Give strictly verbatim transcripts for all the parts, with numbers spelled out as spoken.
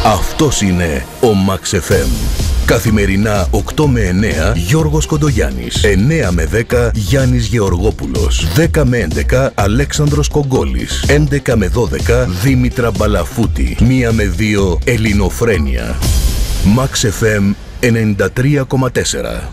Αυτός είναι ο Max εφ εμ. Καθημερινά οκτώ με εννέα Γιώργος Κοντογιάννης, εννέα με δέκα Γιάννης Γεωργόπουλος, δέκα με έντεκα Αλέξανδρος Κογκόλης, έντεκα με δώδεκα Δήμητρα Μπαλαφούτη, μία με δύο Ελληνοφρένεια. Max εφ εμ ενενήντα τρία κόμμα τέσσερα.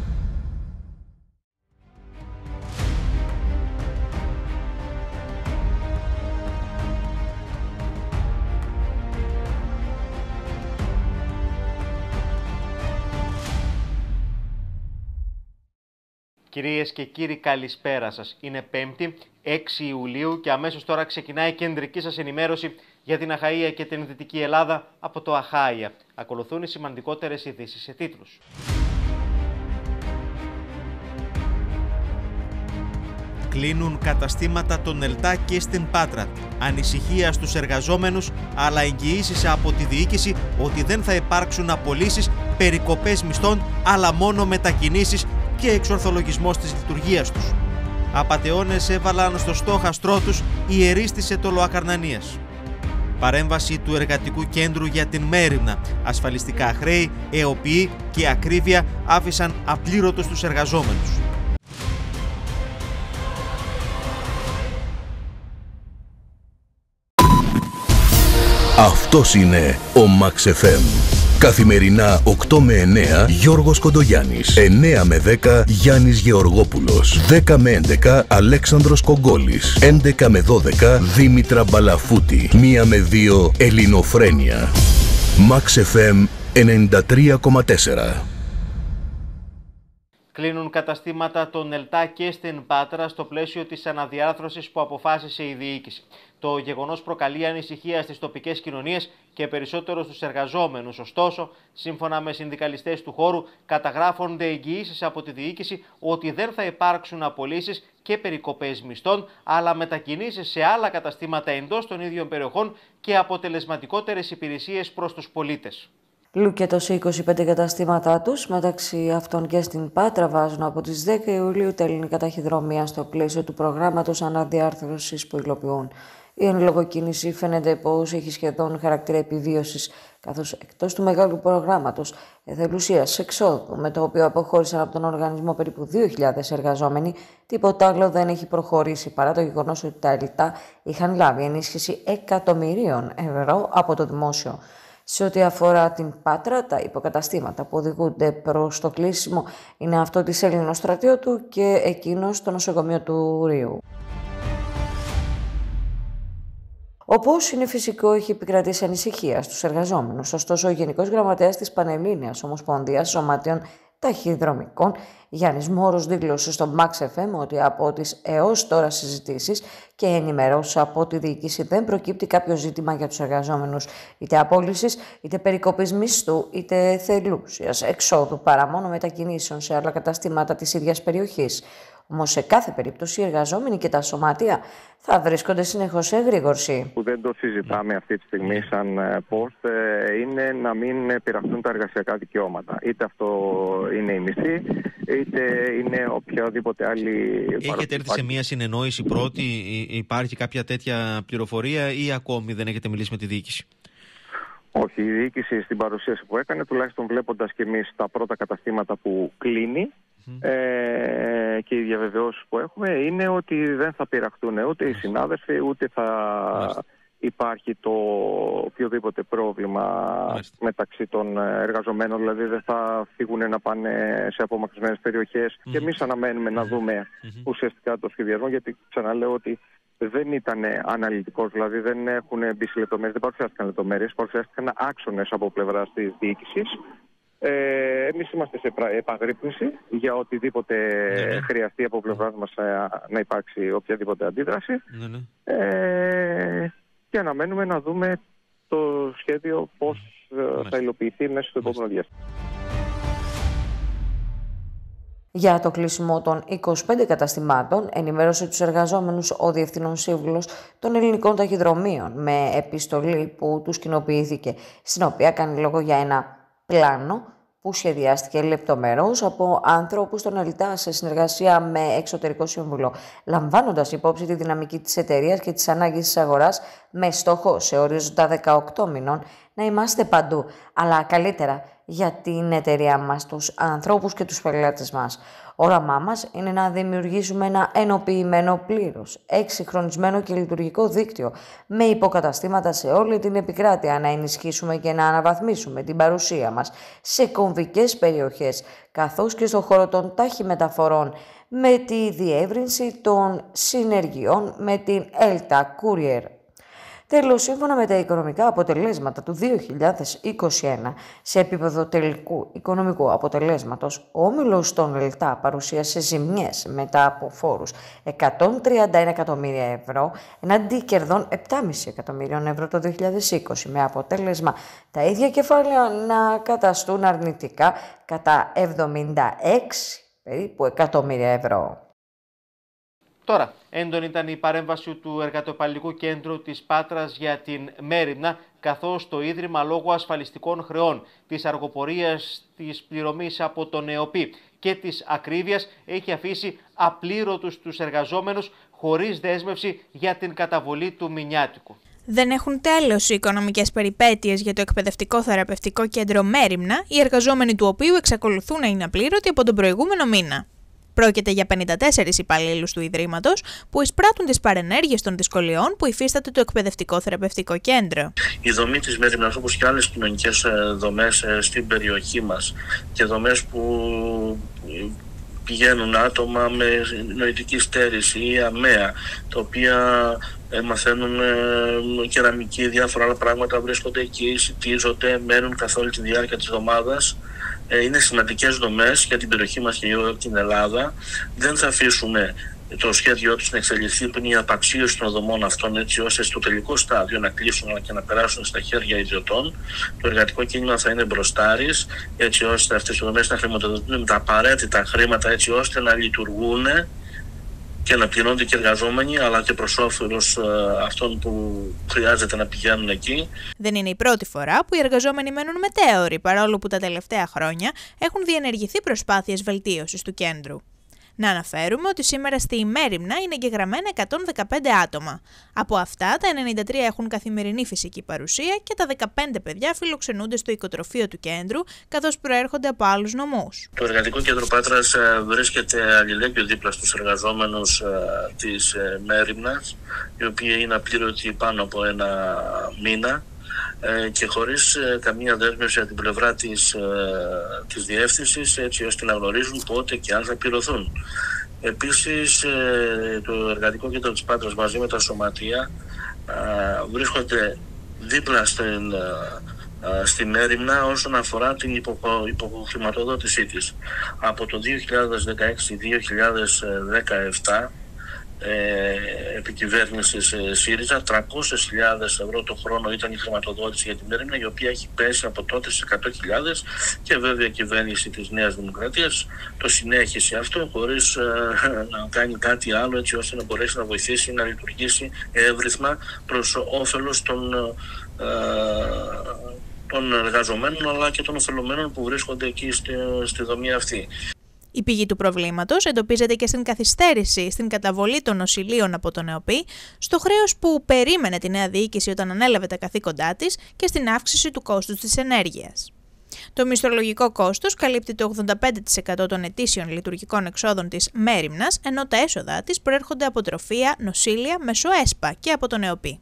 Κυρίες και κύριοι, καλησπέρα σας. Είναι Πέμπτη, έξι Ιουλίου και αμέσως τώρα ξεκινάει η κεντρική σας ενημέρωση για την Αχαΐα και την Δυτική Ελλάδα από το Αχάΐα. Ακολουθούν οι σημαντικότερες ειδήσεις σε τίτλους. Κλείνουν καταστήματα των ΕΛΤΑ και στην Πάτρα. Ανησυχία στους εργαζόμενους, αλλά εγγυήσεις από τη διοίκηση ότι δεν θα υπάρξουν απολύσεις, περικοπές μισθών, αλλά μόνο μετακινήσεις και εξορθολογισμός της λειτουργίας τους. Απατεώνες έβαλαν στο στόχαστρό τους ιερείς της Αιτωλοακαρνανίας. Παρέμβαση του Εργατικού Κέντρου για την μέριμνα. Ασφαλιστικά χρέη, ΕΟΠΗ και ακρίβεια άφησαν απλήρωτους τους εργαζόμενους. Αυτός είναι ο Max εφ εμ. Καθημερινά οκτώ με εννέα Γιώργος Κοντογιάννης, εννέα με δέκα Γιάννης Γεωργόπουλος, δέκα με έντεκα Αλέξανδρος Κογκόλης, έντεκα με δώδεκα Δήμητρα Μπαλαφούτη, μία με δύο Ελληνοφρένεια. Max εφ εμ ενενήντα τρία κόμμα τέσσερα. Κλείνουν καταστήματα των ΕΛΤΑ και στην Πάτρα στο πλαίσιο της αναδιάρθρωσης που αποφάσισε η διοίκηση. Το γεγονός προκαλεί ανησυχία στις τοπικές κοινωνίες και περισσότερο στους εργαζόμενους. Ωστόσο, σύμφωνα με συνδικαλιστές του χώρου, καταγράφονται εγγυήσεις από τη διοίκηση ότι δεν θα υπάρξουν απολύσεις και περικοπές μισθών, αλλά μετακινήσεις σε άλλα καταστήματα εντός των ίδιων περιοχών και αποτελεσματικότερες υπηρεσίες προς τους πολίτες. Λουκέτο σε είκοσι πέντε καταστήματά τους, μεταξύ αυτών και στην Πάτρα, βάζουν από τις δέκα Ιουλίου τα ελληνικά ταχυδρομεία στο πλαίσιο του προγράμματος αναδιάρθρωσης που υλοποιούν. Η εν λόγω κίνηση φαίνεται πως έχει σχεδόν χαρακτήρα επιβίωσης, καθώς εκτός του μεγάλου προγράμματος εθελουσίας εξόδου, με το οποίο αποχώρησαν από τον οργανισμό περίπου δύο χιλιάδες εργαζόμενοι, τίποτα άλλο δεν έχει προχωρήσει, παρά το γεγονός ότι τα ΕΛΤΑ είχαν λάβει ενίσχυση εκατομμυρίων ευρώ από το δημόσιο. Σε ό,τι αφορά την Πάτρα, τα υποκαταστήματα που οδηγούνται προς το κλείσιμο είναι αυτό της Ελληνοστρατιώτου και εκείνο στο νοσοκομείο του Ρίου. Όπως είναι φυσικό, έχει επικρατήσει ανησυχία στους εργαζόμενους. Ωστόσο, ο Γενικός Γραμματέας της Πανελλήνιας Ομοσπονδίας Σωματείων Ταχυδρομικών, Γιάννης Μόρος, δήλωσε στο Max εφ εμ ότι από τις έως τώρα συζητήσεις και ενημερώσεις από τη διοίκηση δεν προκύπτει κάποιο ζήτημα για τους εργαζόμενους, είτε απόλυσης, είτε περικοπής μισθού, είτε θελούσιας εξόδου, παρά μόνο μετακινήσεων σε άλλα καταστήματα της ίδιας περιοχής. Όμως σε κάθε περίπτωση οι εργαζόμενοι και τα σωματεία θα βρίσκονται συνεχώς σε εγρήγορση. Που δεν το συζητάμε αυτή τη στιγμή σαν post είναι να μην πειραχτούν τα εργασιακά δικαιώματα. Είτε αυτό είναι η μισθή, είτε είναι οποιαδήποτε άλλη. Έχετε έρθει σε μια συνεννόηση πρώτη, υπάρχει κάποια τέτοια πληροφορία ή ακόμη δεν έχετε μιλήσει με τη διοίκηση? Όχι, η διοίκηση στην παρουσίαση που έκανε, τουλάχιστον βλέποντας και εμείς τα πρώτα καταστήματα που κλείνει, Mm. Ε, και οι διαβεβαιώσεις που έχουμε είναι ότι δεν θα πειραχτούν ούτε οι συνάδελφοι, ούτε θα Μάλιστα. υπάρχει το οποιοδήποτε πρόβλημα Μάλιστα. μεταξύ των εργαζομένων, δηλαδή δεν θα φύγουν να πάνε σε απομακρυσμένες περιοχές mm-hmm. και εμείς αναμένουμε mm-hmm. να δούμε mm-hmm. ουσιαστικά το σχεδιασμό, γιατί ξαναλέω ότι δεν ήταν αναλυτικός, δηλαδή δεν έχουν μπει σε λεπτομέρειες, δεν παρουσιάστηκαν λεπτομέρειες, παρουσιάστηκαν άξονες από πλευράς της διοίκησης. Ε, εμείς είμαστε σε επαγρύπνηση για οτιδήποτε ναι, ναι. χρειαστεί από πλευράς μας να υπάρξει οποιαδήποτε αντίδραση ναι, ναι. Ε, και αναμένουμε να δούμε το σχέδιο πώς ναι. θα υλοποιηθεί μέσα στο επόμενο διάστημα. Για το κλείσιμο των είκοσι πέντε καταστημάτων ενημέρωσε τους εργαζόμενους ο Διευθύνων Σύμβουλος των Ελληνικών Ταχυδρομείων με επιστολή που τους κοινοποιήθηκε, στην οποία κάνει λόγο για ένα πλάνο που σχεδιάστηκε λεπτομερώς από ανθρώπους των ΕΛΤΑ σε συνεργασία με εξωτερικό σύμβουλο, λαμβάνοντας υπόψη τη δυναμική της εταιρείας και τις ανάγκες της αγοράς, με στόχο σε ορίζοντα δεκαοκτώ μηνών να είμαστε παντού, αλλά καλύτερα για την εταιρεία μας, τους ανθρώπους και τους πελάτες μας. Όραμά μας είναι να δημιουργήσουμε ένα ενοποιημένο πλήρως, εξυγχρονισμένο και λειτουργικό δίκτυο με υποκαταστήματα σε όλη την επικράτεια, να ενισχύσουμε και να αναβαθμίσουμε την παρουσία μας σε κομβικές περιοχές, καθώς και στον χώρο των ταχυμεταφορών, με τη διεύρυνση των συνεργειών με την ΕΛΤΑ Courier. Τέλος, σύμφωνα με τα οικονομικά αποτελέσματα του δύο χιλιάδες είκοσι ένα, σε επίπεδο τελικού οικονομικού αποτελέσματος, ο όμιλος των ΕΛΤΑ παρουσίασε ζημιές μετά από φόρους εκατόν τριάντα ένα εκατομμύρια ευρώ, εναντί κερδών επτά κόμμα πέντε εκατομμυρίων ευρώ το δύο χιλιάδες είκοσι, με αποτέλεσμα τα ίδια κεφάλαια να καταστούν αρνητικά κατά εβδομήντα έξι περίπου εκατομμύρια ευρώ. Τώρα, έντονη ήταν η παρέμβαση του Εργατοεπαλληλικού Κέντρου της Πάτρας για την Μέριμνα, καθώς το Ίδρυμα, λόγω ασφαλιστικών χρεών, της αργοπορίας της πληρωμής από τον ΕΟΠΗ και της ακρίβειας, έχει αφήσει απλήρωτους τους εργαζόμενους χωρίς δέσμευση για την καταβολή του μηνιάτικου. Δεν έχουν τέλος οι οικονομικές περιπέτειες για το Εκπαιδευτικό Θεραπευτικό Κέντρο Μέριμνα, οι εργαζόμενοι του οποίου εξακολουθούν να είναι απλήρωτοι από τον προηγούμενο μήνα. Πρόκειται για πενήντα τέσσερις υπαλλήλους του Ιδρύματος που εισπράττουν τις παρενέργειες των δυσκολιών που υφίσταται το Εκπαιδευτικό Θεραπευτικό Κέντρο. Η δομή της Μέριμνας, όπως και άλλες κοινωνικές δομές στην περιοχή μας και δομές που πηγαίνουν άτομα με νοητική στέρηση ή αμαία, τα οποία μαθαίνουν κεραμική, διάφορα άλλα πράγματα, βρίσκονται εκεί, σιτίζονται, μένουν καθ' όλη τη διάρκεια της εβδομάδας. Είναι σημαντικές δομές για την περιοχή μας και για την Ελλάδα. Δεν θα αφήσουμε το σχέδιό τους να εξελιχθεί, που είναι η απαξίωση των δομών αυτών, έτσι ώστε στο τελικό στάδιο να κλείσουν αλλά και να περάσουν στα χέρια ιδιωτών. Το εργατικό κίνημα θα είναι μπροστάρις, έτσι ώστε αυτές οι δομές να χρηματοδοτούν με τα απαραίτητα χρήματα, έτσι ώστε να λειτουργούν και να πληρώνονται και εργαζόμενοι, αλλά και προς όφελος αυτών που χρειάζεται να πηγαίνουν εκεί. Δεν είναι η πρώτη φορά που οι εργαζόμενοι μένουν μετέωροι, παρόλο που τα τελευταία χρόνια έχουν διενεργηθεί προσπάθειες βελτίωσης του κέντρου. Να αναφέρουμε ότι σήμερα στη Μέριμνα είναι εγγεγραμμένα εκατόν δεκαπέντε άτομα. Από αυτά, τα ενενήντα τρία έχουν καθημερινή φυσική παρουσία και τα δεκαπέντε παιδιά φιλοξενούνται στο οικοτροφείο του κέντρου, καθώς προέρχονται από άλλους νομούς. Το Εργατικό Κέντρο Πάτρας βρίσκεται αλληλέγγυο δίπλα στους εργαζόμενους της Μέριμνας, οι οποίοι είναι απλήρωτοι πάνω από ένα μήνα και χωρίς καμία δέσμευση από την πλευρά της, της διεύθυνσης, έτσι ώστε να γνωρίζουν πότε και αν θα πληρωθούν. Επίσης, το Εργατικό Κέντρο της Πάτρας μαζί με τα σωματεία βρίσκονται δίπλα στην, στη Μέριμνα όσον αφορά την υποχρηματοδότησή της. Από το δύο χιλιάδες δεκαέξι δύο χιλιάδες δεκαεπτά, Ε, επικυβέρνησης ε, ΣΥΡΙΖΑ, τριακόσιες χιλιάδες ευρώ το χρόνο ήταν η χρηματοδότηση για την Μέριμνα, η οποία έχει πέσει από τότε σε εκατό χιλιάδες, και βέβαια η κυβέρνηση της Νέας Δημοκρατίας το συνέχισε αυτό χωρίς ε, να κάνει κάτι άλλο, έτσι ώστε να μπορέσει να βοηθήσει να λειτουργήσει εύρυθμα προς όφελος των, ε, των εργαζομένων αλλά και των ωφελωμένων που βρίσκονται εκεί στη, στη δομή αυτή. Η πηγή του προβλήματος εντοπίζεται και στην καθυστέρηση στην καταβολή των νοσηλείων από τον ΕΟΠΗ, στο χρέος που περίμενε τη νέα διοίκηση όταν ανέλαβε τα καθήκοντά της και στην αύξηση του κόστους της ενέργειας. Το μισθολογικό κόστος καλύπτει το ογδόντα πέντε τοις εκατό των ετήσιων λειτουργικών εξόδων της Μέριμνας, ενώ τα έσοδα της προέρχονται από τροφεία, νοσήλια, μέσω ΕΣΠΑ και από τον ΕΟΠΗ.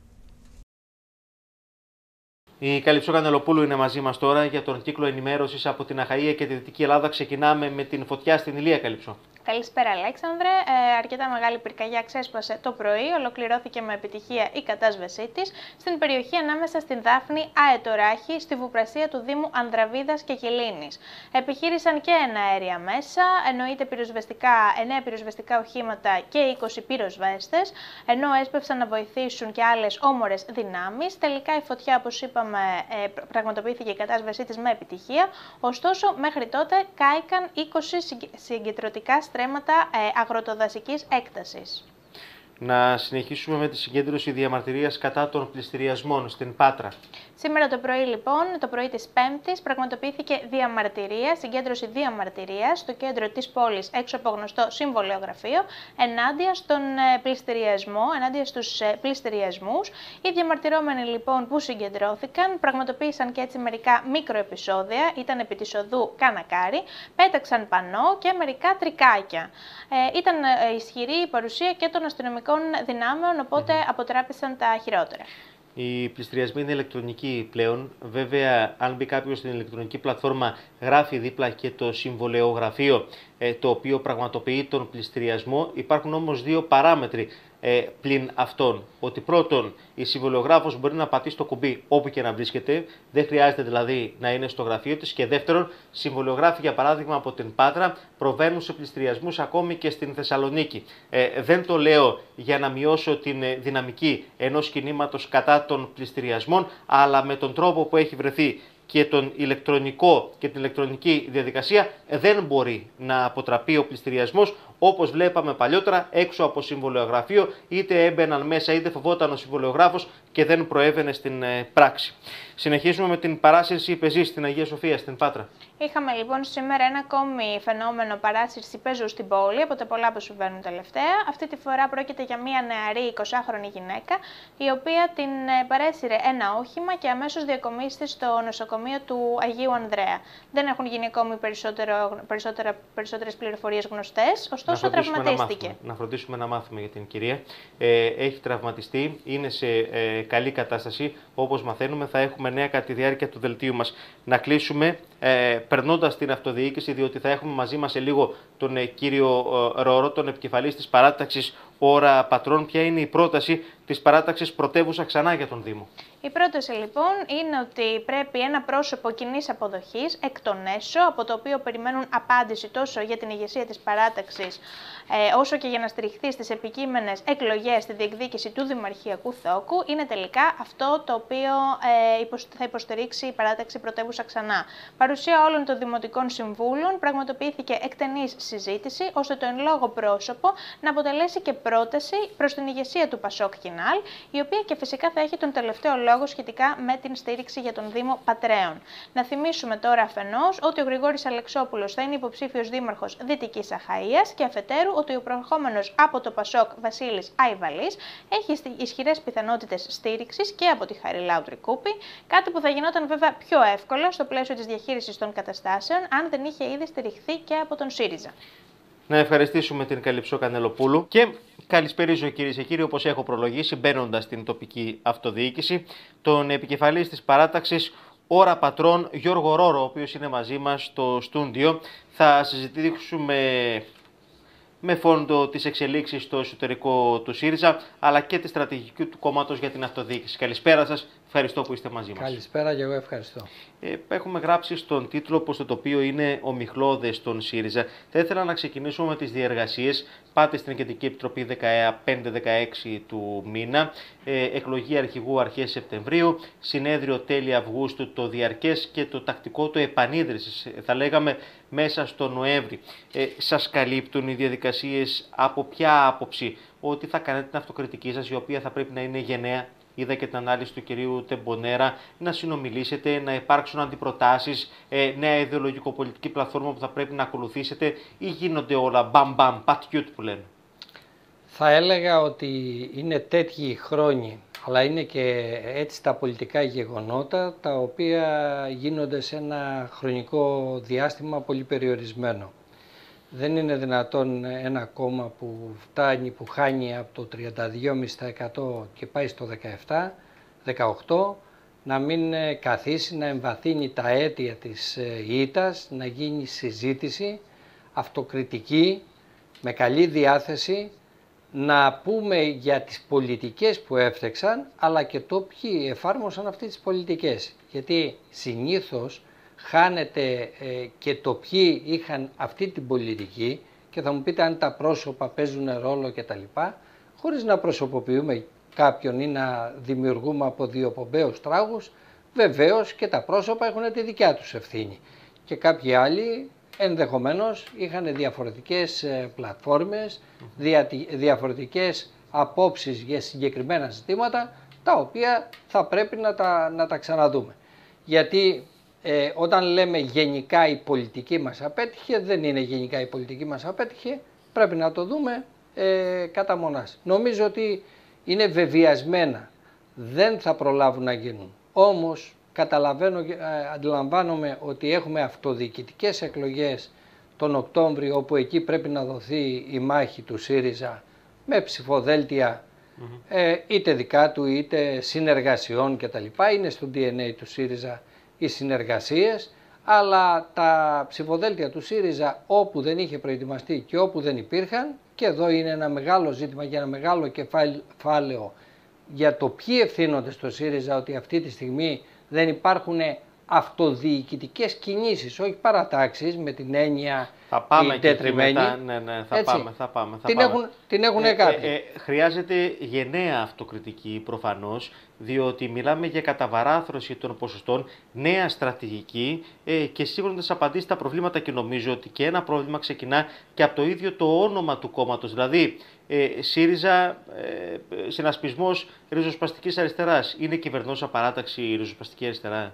Η Καλυψό Κανελοπούλου είναι μαζί μας τώρα για τον κύκλο ενημέρωσης από την Αχαΐα και τη Δυτική Ελλάδα. Ξεκινάμε με την φωτιά στην Ηλία, Καλυψό. Καλησπέρα, Αλέξανδρε. Ε, αρκετά μεγάλη πυρκαγιά ξέσπασε το πρωί, ολοκληρώθηκε με επιτυχία η κατάσβεσή της στην περιοχή ανάμεσα στην Δάφνη Αετοράχη, στη Βουπρασία του Δήμου Ανδραβίδας και Κιλίνης. Επιχείρησαν και εναέρια μέσα, εννοείται πυροσβεστικά, εννέα πυροσβεστικά οχήματα και είκοσι πυροσβέστες, ενώ έσπευσαν να βοηθήσουν και άλλες όμορες δυνάμεις. Τελικά η φωτιά, όπως είπαμε, ε, πραγματοποιήθηκε η κατάσβεσή της με επιτυχία, ωστόσο μέχρι τότε κάηκαν είκοσι συγκεντρωτικά στρέμματα ε, αγροτοδασικής έκτασης. Να συνεχίσουμε με τη συγκέντρωση διαμαρτυρίας κατά των πληστηριασμών στην Πάτρα. Σήμερα το πρωί, λοιπόν, το πρωί της Πέμπτης, πραγματοποιήθηκε διαμαρτυρία, συγκέντρωση διαμαρτυρίας στο κέντρο της πόλης, έξω από γνωστό συμβολεογραφείο, ενάντια στον πληστηριασμό, ενάντια στους πληστηριασμούς. Οι διαμαρτυρόμενοι, λοιπόν, που συγκεντρώθηκαν, πραγματοποίησαν και έτσι μερικά μικροεπισόδια, ήταν επί της οδού Κανακάρη, πέταξαν πανό και μερικά τρικάκια. Ε, ήταν ισχυρή η παρουσία και των αστυνομικών δυνάμεων, οπότε mm-hmm. αποτράπησαν τα χειρότερα. Οι πληστηριασμοί είναι ηλεκτρονικοί πλέον. Βέβαια, αν μπει κάποιος στην ηλεκτρονική πλατφόρμα, γράφει δίπλα και το συμβολεογραφείο ε, το οποίο πραγματοποιεί τον πληστηριασμό. Υπάρχουν όμως δύο παράμετροι ε, πλην αυτών. Ότι πρώτον, η συμβολεογράφος μπορεί να πατήσει το κουμπί όπου και να βρίσκεται, δεν χρειάζεται δηλαδή να είναι στο γραφείο της. Και δεύτερον, συμβολεογράφοι, για παράδειγμα, από την Πάτρα προβαίνουν σε πληστηριασμούς ακόμη και στην Θεσσαλονίκη. Ε, δεν το λέω για να μειώσω την δυναμική ενός κινήματος κατά των πληστηριασμών, αλλά με τον τρόπο που έχει βρεθεί και τον ηλεκτρονικό και την ηλεκτρονική διαδικασία δεν μπορεί να αποτραπεί ο πληστηριασμός, όπως βλέπαμε παλιότερα έξω από συμβολεογραφείο, είτε έμπαιναν μέσα είτε φοβόταν ο συμβολεογράφος και δεν προέβαινε στην ε, πράξη. Συνεχίζουμε με την παράσυρση πεζή στην Αγία Σοφία, στην Πάτρα. Είχαμε λοιπόν σήμερα ένα ακόμη φαινόμενο παράσυρση πεζού στην πόλη από τα πολλά που συμβαίνουν τελευταία. Αυτή τη φορά πρόκειται για μια νεαρή εικοσάχρονη γυναίκα, η οποία την παρέσυρε ένα όχημα και αμέσως διακομίστη στο νοσοκομείο του Αγίου Ανδρέα. Δεν έχουν γίνει ακόμη περισσότερες πληροφορίες γνωστές, ωστόσο να τραυματίστηκε. Να, να φροντίσουμε να μάθουμε για την κυρία. Ε, έχει τραυματιστεί, είναι σε ε, καλή κατάσταση, όπως μαθαίνουμε. Θα έχουμε νέα κατά τη διάρκεια του δελτίου μας. Να κλείσουμε ε, περνώντας την αυτοδιοίκηση, διότι θα έχουμε μαζί μας σε λίγο τον ε, κύριο ε, Ρώρο, τον επικεφαλής της παράταξης Ώρα Πατρών. Ποια είναι η πρόταση της παράταξης Πρωτεύουσα ξανά για τον Δήμο? Η πρόταση λοιπόν είναι ότι πρέπει ένα πρόσωπο κοινής αποδοχής εκ των έσω, από το οποίο περιμένουν απάντηση τόσο για την ηγεσία της παράταξης, ε, όσο και για να στηριχθεί στις επικείμενες εκλογές στη διεκδίκηση του Δημαρχιακού Θόκου, είναι τελικά αυτό το οποίο ε, θα υποστηρίξει η παράταξη Πρωτεύουσα ξανά. Παρουσία όλων των Δημοτικών Συμβούλων πραγματοποιήθηκε εκτενής συζήτηση, ώστε το εν λόγω πρόσωπο να αποτελέσει και πρόταση προς την ηγεσία του Πασόκ Κινάλ, η οποία και φυσικά θα έχει τον τελευταίο λόγο σχετικά με την στήριξη για τον Δήμο Πατρέων. Να θυμίσουμε τώρα αφενός ότι ο Γρηγόρης Αλεξόπουλος θα είναι υποψήφιος δήμαρχος Δυτικής Αχαΐας και αφετέρου ότι ο προερχόμενος από το Πασόκ Βασίλης Αϊβαλής έχει ισχυρές πιθανότητες στήριξης και από τη Χαριλάου Τρικούπη, κάτι που θα γινόταν βέβαια πιο εύκολα στο πλαίσιο της διαχείρισης των καταστάσεων αν δεν είχε ήδη στηριχθεί και από τον ΣΥΡΙΖΑ. Να ευχαριστήσουμε την Καλυψό Κανελοπούλου και καλησπέριζω, κυρίες και κύριοι, όπως έχω προλογίσει, μπαίνοντας στην τοπική αυτοδιοίκηση, τον επικεφαλής της παράταξης Ώρα Πατρών, Γιώργο Ρώρο, ο οποίος είναι μαζί μας στο στούντιο. Θα συζητήσουμε με φόντο τις εξελίξεις στο εσωτερικό του ΣΥΡΙΖΑ, αλλά και τη στρατηγική του κόμματος για την αυτοδιοίκηση. Καλησπέρα σας, ευχαριστώ που είστε μαζί μας. Καλησπέρα και εγώ ευχαριστώ. Ε, έχουμε γράψει στον τίτλο πως το τοπίο είναι ομιχλώδες στον ΣΥΡΙΖΑ. Θα ήθελα να ξεκινήσουμε με τις διεργασίες. Πάτε στην Κεντρική Επιτροπή δεκαπέντε δεκαέξι του μήνα, ε, εκλογή αρχηγού αρχές Σεπτεμβρίου, συνέδριο τέλη Αυγούστου το διαρκές και το τακτικό του επανίδρυσης, θα λέγαμε μέσα στο Νοέμβρη. Ε, σας καλύπτουν οι διαδικασίες από ποια άποψη? Ότι θα κάνετε την αυτοκριτική σας, η οποία θα πρέπει να είναι γενναία. Είδα και την ανάλυση του κυρίου Τεμπονέρα, να συνομιλήσετε, να υπάρξουν αντιπροτάσεις, ε, νέα ιδεολογικο-πολιτική πλατφόρμα που θα πρέπει να ακολουθήσετε, ή γίνονται όλα μπαμ μπαμ, πατιούτ που λένε? Θα έλεγα ότι είναι τέτοιοι χρόνοι, αλλά είναι και έτσι τα πολιτικά γεγονότα, τα οποία γίνονται σε ένα χρονικό διάστημα πολύ περιορισμένο. Δεν είναι δυνατόν ένα κόμμα που φτάνει, που χάνει από το τριάντα δύο κόμμα πέντε τοις εκατό και πάει στο δεκαεπτά δεκαοκτώ, να μην καθίσει, να εμβαθύνει τα αίτια της ήττας, να γίνει συζήτηση αυτοκριτική, με καλή διάθεση, να πούμε για τις πολιτικές που έφτιαξαν, αλλά και το ποιοι εφάρμοσαν αυτές τις πολιτικές. Γιατί συνήθως χάνεται ε, και το ποιοι είχαν αυτή την πολιτική, και θα μου πείτε αν τα πρόσωπα παίζουν ρόλο κτλ. Χωρίς να προσωποποιούμε κάποιον ή να δημιουργούμε από διοπομπαίους τράγους, βεβαίως και τα πρόσωπα έχουν τη δικιά τους ευθύνη. Και κάποιοι άλλοι ενδεχομένως είχαν διαφορετικές πλατφόρμες, δια, διαφορετικές απόψεις για συγκεκριμένα ζητήματα, τα οποία θα πρέπει να τα, να τα ξαναδούμε. Γιατί ε, όταν λέμε γενικά η πολιτική μας απέτυχε, δεν είναι γενικά η πολιτική μας απέτυχε, πρέπει να το δούμε ε, κατά μονάς. Νομίζω ότι είναι βεβαιασμένα, δεν θα προλάβουν να γίνουν. Όμως καταλαβαίνω, ε, αντιλαμβάνομαι ότι έχουμε αυτοδιοικητικές εκλογές τον Οκτώβριο, όπου εκεί πρέπει να δοθεί η μάχη του ΣΥΡΙΖΑ με ψηφοδέλτια mm-hmm. ε, είτε δικά του είτε συνεργασιών κτλ. Είναι στο ντι εν έι του ΣΥΡΙΖΑ οι συνεργασίες, αλλά τα ψηφοδέλτια του ΣΥΡΙΖΑ όπου δεν είχε προετοιμαστεί και όπου δεν υπήρχαν, και εδώ είναι ένα μεγάλο ζήτημα για ένα μεγάλο κεφάλαιο για το ποιοι ευθύνονται στο ΣΥΡΙΖΑ, ότι αυτή τη στιγμή δεν υπάρχουν αυτοδιοικητικές κινήσεις, όχι παρατάξεις με την έννοια θα πάμε η τετριμένη. Μετά, ναι, ναι, θα Έτσι. πάμε, θα πάμε. Θα την, πάμε. Έχουν, την έχουν ε, κάποιοι. Ε, ε, χρειάζεται γενναία αυτοκριτική προφανώς, διότι μιλάμε για καταβαράθρωση των ποσοστών, νέα στρατηγική ε, και σίγουρες απαντήσεις στα προβλήματα, και νομίζω ότι και ένα πρόβλημα ξεκινά και από το ίδιο το όνομα του κόμματος. Δηλαδή, ε, ΣΥΡΙΖΑ, ε, συνασπισμός ριζοσπαστικής αριστεράς. Είναι κυβερνώσα παράταξη η ριζοσπαστική αριστερά?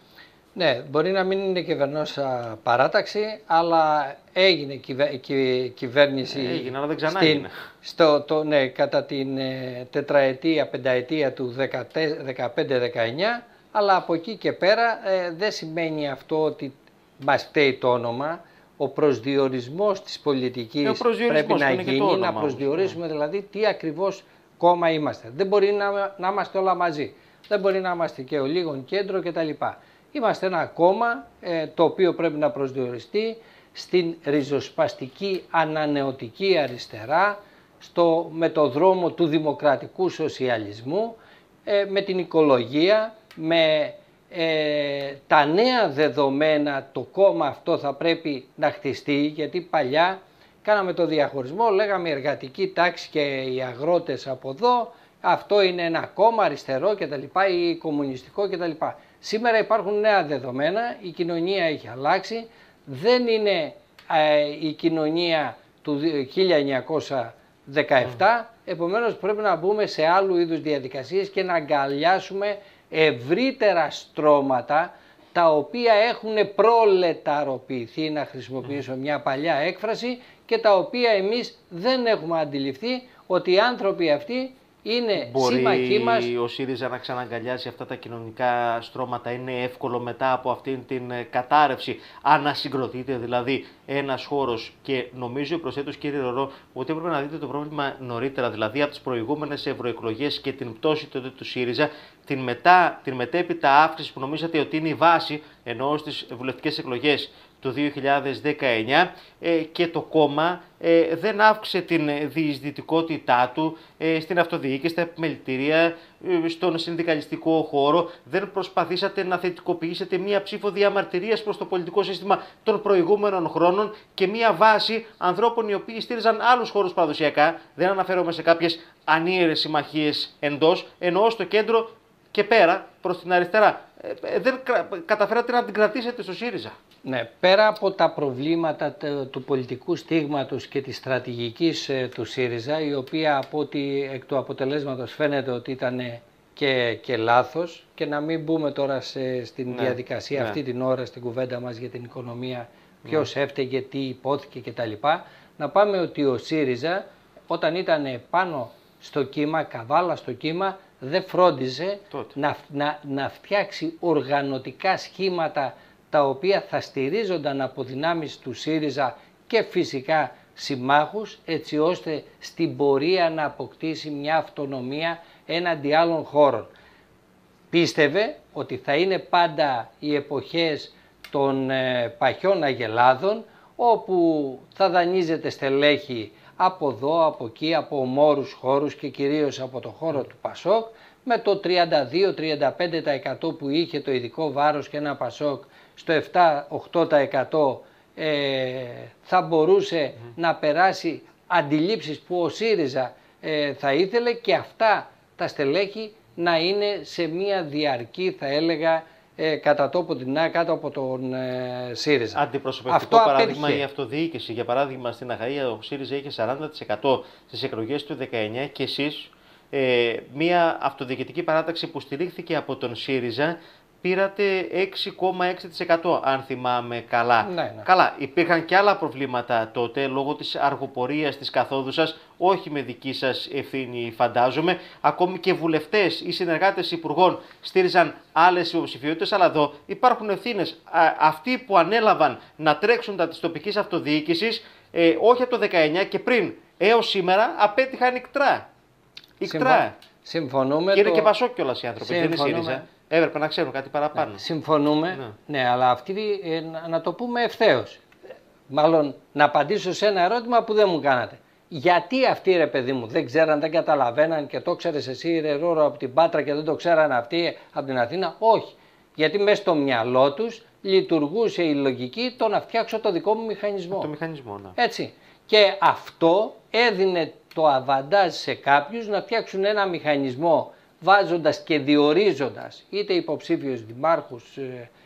Ναι, μπορεί να μην είναι κυβερνώσα παράταξη, αλλά έγινε κυβε, κυ, κυβέρνηση. Έγινε, αλλά δεν ξανά στην, έγινε. Στο, το, ναι, κατά την ε, τετραετία, πενταετία του δεκαπέντε δεκαεννιά, αλλά από εκεί και πέρα ε, δεν σημαίνει αυτό ότι μας φταίει το όνομα. Ο προσδιορισμός της πολιτικής ε, προσδιορισμός πρέπει να γίνει, όνομα, να προσδιορίσουμε ναι. δηλαδή τι ακριβώς κόμμα είμαστε. Δεν μπορεί να, να είμαστε όλα μαζί. Δεν μπορεί να είμαστε και ο λίγον κέντρο κτλ. Είμαστε ένα κόμμα ε, το οποίο πρέπει να προσδιοριστεί στην ριζοσπαστική ανανεωτική αριστερά, στο, με το δρόμο του δημοκρατικού σοσιαλισμού, ε, με την οικολογία, με ε, τα νέα δεδομένα. Το κόμμα αυτό θα πρέπει να χτιστεί, γιατί παλιά κάναμε το διαχωρισμό, λέγαμε η εργατική τάξη και οι αγρότες από εδώ, αυτό είναι ένα κόμμα αριστερό κτλ. Ή κομμουνιστικό κτλ. Σήμερα υπάρχουν νέα δεδομένα, η κοινωνία έχει αλλάξει, δεν είναι ε, η κοινωνία του χίλια εννιακόσια δεκαεπτά, mm. επομένως πρέπει να μπούμε σε άλλου είδους διαδικασίες και να αγκαλιάσουμε ευρύτερα στρώματα, τα οποία έχουν προλεταροποιηθεί, να χρησιμοποιήσω mm. μια παλιά έκφραση, και τα οποία εμείς δεν έχουμε αντιληφθεί ότι οι άνθρωποι αυτοί είναι σύμμαχοί μας. Μπορεί ο ΣΥΡΙΖΑ να ξαναγκαλιάσει αυτά τα κοινωνικά στρώματα? Είναι εύκολο μετά από αυτήν την κατάρρευση? Ανασυγκροτείται δηλαδή ένας χώρος? Και νομίζω, προσθέτω κύριε Ρορό, ότι έπρεπε να δείτε το πρόβλημα νωρίτερα, δηλαδή από τις προηγούμενες ευρωεκλογές και την πτώση τότε του ΣΥΡΙΖΑ, την, μετά, την μετέπειτα αύξηση που νομίζατε ότι είναι η βάση, εννοώ στις βουλευτικές εκλογές του δύο χιλιάδες δεκαεννιά, ε, και το κόμμα ε, δεν αύξησε την διεισδυτικότητά του ε, στην αυτοδιοίκηση, στα επιμελητήρια, ε, στον συνδικαλιστικό χώρο. Δεν προσπαθήσατε να θετικοποιήσετε μία ψήφο διαμαρτυρίας προς το πολιτικό σύστημα των προηγούμενων χρόνων και μία βάση ανθρώπων οι οποίοι στήριζαν άλλους χώρους παραδοσιακά. Δεν αναφέρομαι σε κάποιες ανίερες συμμαχίες εντός, εννοώ στο κέντρο και πέρα προς την αριστερά. Ε, δεν καταφέρατε να την κρατήσετε στο ΣΥΡΙΖΑ? Ναι, πέρα από τα προβλήματα του πολιτικού στίγματος και της στρατηγικής του ΣΥΡΙΖΑ, η οποία από ότι εκ του αποτελέσματος φαίνεται ότι ήταν και, και λάθος, και να μην μπούμε τώρα σε, στην ναι, διαδικασία ναι. αυτή την ώρα στην κουβέντα μας για την οικονομία, ποιος ναι. έφταιγε, τι υπόθηκε κτλ. Να πάμε ότι ο ΣΥΡΙΖΑ όταν ήταν πάνω στο κύμα, καβάλα στο κύμα, δεν φρόντιζε να, να, να φτιάξει οργανωτικά σχήματα τα οποία θα στηρίζονταν από δυνάμεις του ΣΥΡΙΖΑ και φυσικά συμμάχους, έτσι ώστε στην πορεία να αποκτήσει μια αυτονομία έναντι άλλων χώρων. Πίστευε ότι θα είναι πάντα οι εποχές των ε, παχιών αγελάδων, όπου θα δανείζεται στελέχη από εδώ, από εκεί, από ομόρους χώρους και κυρίως από το χώρο του Πασόκ, με το τριάντα δύο με τριάντα πέντε τοις εκατό που είχε το ειδικό βάρος και ένα Πασόκ στο επτά με οκτώ τοις εκατό ε, θα μπορούσε mm. να περάσει αντιλήψεις που ο ΣΥΡΙΖΑ ε, θα ήθελε, και αυτά τα στελέχη να είναι σε μια διαρκή, θα έλεγα, ε, κατά τόπο την ΑΕ κάτω από τον ε, ΣΥΡΙΖΑ. Αντιπροσωπευτικό αυτό παράδειγμα απέτυχε. Η αυτοδιοίκηση. Για παράδειγμα, στην Αχαΐα ο ΣΥΡΙΖΑ είχε σαράντα τοις εκατό στις εκλογές του δεκαεννιά και εσείς ε, μια αυτοδιοικητική παράταξη που στηρίχθηκε από τον ΣΥΡΙΖΑ πήρατε έξι κόμμα έξι τοις εκατό αν θυμάμαι καλά. Ναι, ναι. Καλά, υπήρχαν και άλλα προβλήματα τότε λόγω της αργοπορίας της καθόδου σας, όχι με δική σας ευθύνη φαντάζομαι. Ακόμη και βουλευτές ή συνεργάτες υπουργών στήριζαν άλλες υποψηφιότητες, αλλά εδώ υπάρχουν ευθύνες. Αυτοί που ανέλαβαν να τρέξουν τα της τοπικής αυτοδιοίκησης, ε, όχι από το δεκαεννιά και πριν, έως σήμερα απέτυχαν ικτρά. Ικτρά. Συμφωνούμε. Και είναι το... και Πασόκ κιόλας οι άνθρωποι, δεν είναι ΣΥΡΙΖΑ. Έπρεπε να ξέρουν κάτι παραπάνω. Ναι, συμφωνούμε, ναι. ναι, αλλά αυτή, ε, να, να το πούμε ευθέως. Μάλλον να απαντήσω σε ένα ερώτημα που δεν μου κάνατε. Γιατί αυτοί, ρε παιδί μου, δεν ξέραν, δεν καταλαβαίναν και το ξέρεις εσύ, ρε Ρόρο, από την Πάτρα και δεν το ξέραν αυτοί από την Αθήνα? Όχι. Γιατί μέσα στο μυαλό τους λειτουργούσε η λογική το να φτιάξω το δικό μου μηχανισμό. Το μηχανισμό, ναι. Έτσι. Και αυτό έδινε το αβαντάζ σε κάποιους να φτιάξουν ένα μηχανισμό βάζοντας και διορίζοντας είτε υποψήφιους δημάρχους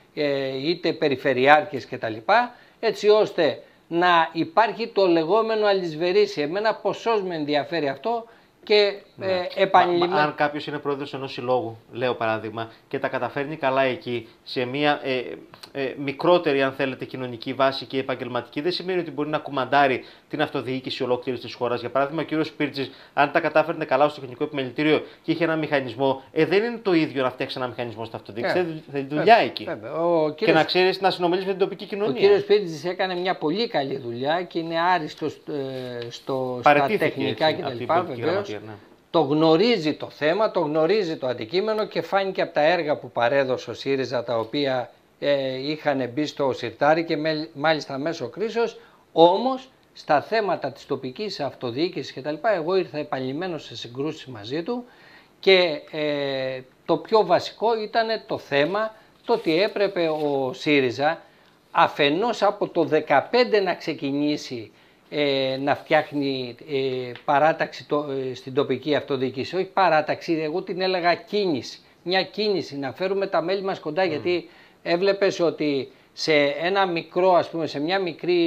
είτε περιφερειάρχες κτλ. Έτσι ώστε να υπάρχει το λεγόμενο αλυσβερίσι. Εμένα ποσός με ενδιαφέρει αυτό και ναι. ε, επανειλημμένα. Αν κάποιος είναι πρόεδρος ενός συλλόγου, λέω παράδειγμα, και τα καταφέρνει καλά εκεί σε μια ε, ε, μικρότερη αν θέλετε κοινωνική βάση και επαγγελματική, δεν σημαίνει ότι μπορεί να κουμαντάρει την αυτοδιοίκηση ολόκληρης της χώρας. Για παράδειγμα, ο κύριος Σπίρτζης, αν τα κατάφερνε καλά στο τεχνικό επιμελητήριο και είχε ένα μηχανισμό, ε, δεν είναι το ίδιο να φτιάξει ένα μηχανισμό στην αυτοδιοίκηση. Yeah. Θέλει δουλειά yeah. εκεί. Yeah. Ο και κύριος... να ξέρεις να συνομιλείς με την τοπική κοινωνία. Ο κύριος Σπίρτζης έκανε μια πολύ καλή δουλειά και είναι άριστος ε, στο, στα τεχνικά κτλ. Ναι. Το γνωρίζει το θέμα, το γνωρίζει το αντικείμενο και φάνηκε από τα έργα που παρέδωσε ο ΣΥΡΙΖΑ, τα οποία ε, είχαν μπει στο σιρτάρι και με, μάλιστα μέσω κρίσεως. Όμως στα θέματα της τοπικής αυτοδιοίκησης κτλ. Εγώ ήρθα επανειλημμένος σε συγκρούσεις μαζί του και ε, το πιο βασικό ήταν το θέμα το ότι έπρεπε ο ΣΥΡΙΖΑ αφενός από το δεκαπέντε να ξεκινήσει Ε, να φτιάχνει ε, παράταξη το, ε, στην τοπική αυτοδιοίκηση. Όχι παράταξη, εγώ την έλεγα κίνηση. Μια κίνηση, να φέρουμε τα μέλη μας κοντά, mm. γιατί έβλεπες ότι σε ένα μικρό, ας πούμε, σε μια μικρή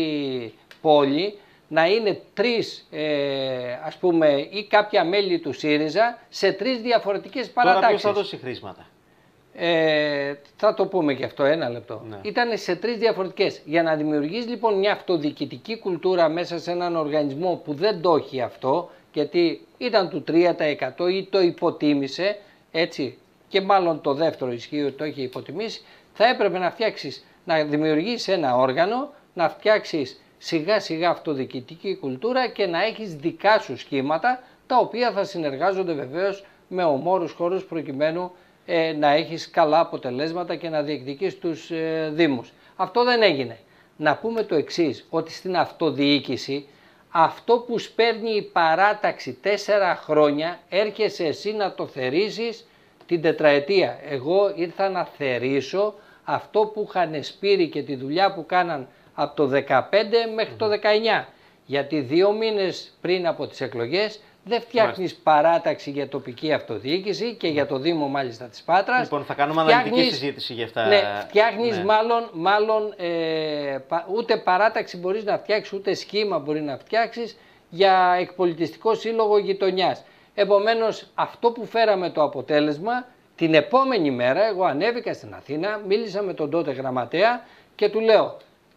πόλη να είναι τρεις, ε, ας πούμε, ή κάποια μέλη του ΣΥΡΙΖΑ σε τρεις διαφορετικές παρατάξεις. Τώρα ποιος θα δώσει χρήματα? Ε, θα το πούμε και αυτό, ένα λεπτό. Ναι. Ήταν σε τρεις διαφορετικές. Για να δημιουργείς λοιπόν μια αυτοδιοικητική κουλτούρα μέσα σε έναν οργανισμό που δεν το έχει αυτό, γιατί ήταν του τρία τοις εκατό ή το υποτίμησε, έτσι, και μάλλον το δεύτερο ισχύει ότι το έχει υποτιμήσει, θα έπρεπε να φτιάξεις, να δημιουργήσεις ένα όργανο, να φτιάξεις σιγά σιγά αυτοδιοικητική κουλτούρα και να έχεις δικά σου σχήματα, τα οποία θα συνεργάζονται βεβαίως με ομόρους χώρους προκειμένου ε, να έχεις καλά αποτελέσματα και να διεκδικείς τους ε, δήμους. Αυτό δεν έγινε. Να πούμε το εξής, ότι στην αυτοδιοίκηση αυτό που σπέρνει η παράταξη τέσσερα χρόνια έρχεσαι εσύ να το θερήσεις την τετραετία. Εγώ ήρθα να θερήσω αυτό που είχαν σπείρει και τη δουλειά που κάναν από το δεκαπέντε μέχρι το δεκαεννιά. Γιατί δύο μήνες πριν από τις εκλογές δεν φτιάχνεις παράταξη για τοπική αυτοδιοίκηση και για το Δήμο μάλιστα της Πάτρας. Λοιπόν, θα κάνουμε αναλυτική συζήτηση για αυτά. Ναι, φτιάχνεις ναι. μάλλον, μάλλον ε, πα, ούτε παράταξη μπορείς να φτιάξεις, ούτε σχήμα μπορεί να φτιάξεις για εκπολιτιστικό σύλλογο γειτονιάς. Επομένως, αυτό που φέραμε το αποτέλεσμα, την επόμενη μέρα εγώ ανέβηκα στην Αθήνα, μίλησα με τον τότε γραμματέα και του λέω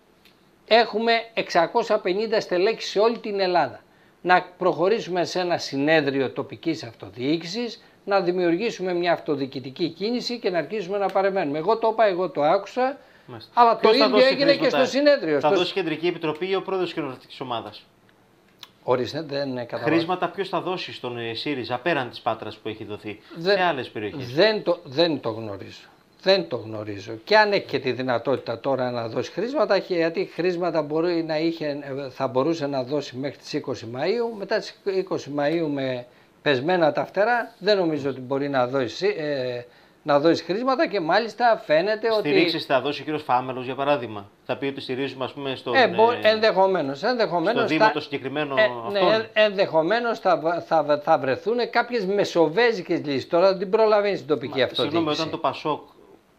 έχουμε εξακόσια πενήντα στελέχη σε όλη την Ελλάδα. Να προχωρήσουμε σε ένα συνέδριο τοπικής αυτοδιοίκησης, να δημιουργήσουμε μια αυτοδιοικητική κίνηση και να αρχίσουμε να παρεμένουμε. Εγώ το είπα, εγώ το άκουσα, Μάλιστα. αλλά Ποιος το ίδιο έγινε και στο συνέδριο. Θα στο... δώσει κεντρική επιτροπή ή ο πρόεδρος της κοινοβουλευτικής ομάδας? Ορίστε, δεν καταλαβαίνω. Χρήματα ποιος θα δώσει στον ΣΥΡΙΖΑ πέραν της Πάτρας που έχει δοθεί δεν, σε άλλες περιοχές? Δεν το, δεν το γνωρίζω. Δεν το γνωρίζω. Και αν έχει και τη δυνατότητα τώρα να δώσει χρήματα, γιατί χρήματα μπορεί να είχε, θα μπορούσε να δώσει μέχρι τις είκοσι Μαΐου. Μετά τις είκοσι Μαΐου με πεσμένα τα φτερά δεν νομίζω ότι μπορεί να δώσει, ε, να δώσει χρήματα και μάλιστα φαίνεται ότι... Στηρίξεις θα δώσει ο κύριος Φάμελος για παράδειγμα? Θα πει ότι στηρίζουμε ας πούμε στον... Ε, μπο, ενδεχομένως, ενδεχομένως... Στο Δήμο θα, το συγκεκριμένο ε, αυτόν. Ναι, ενδεχομένως θα, θα, θα βρεθούν κάποιες μεσοβέζικες λύσεις. Τώρα δεν την προλαβαίνει στην τοπική αυτοδιοίκηση. Συγγνώμη, όταν το Πασόκ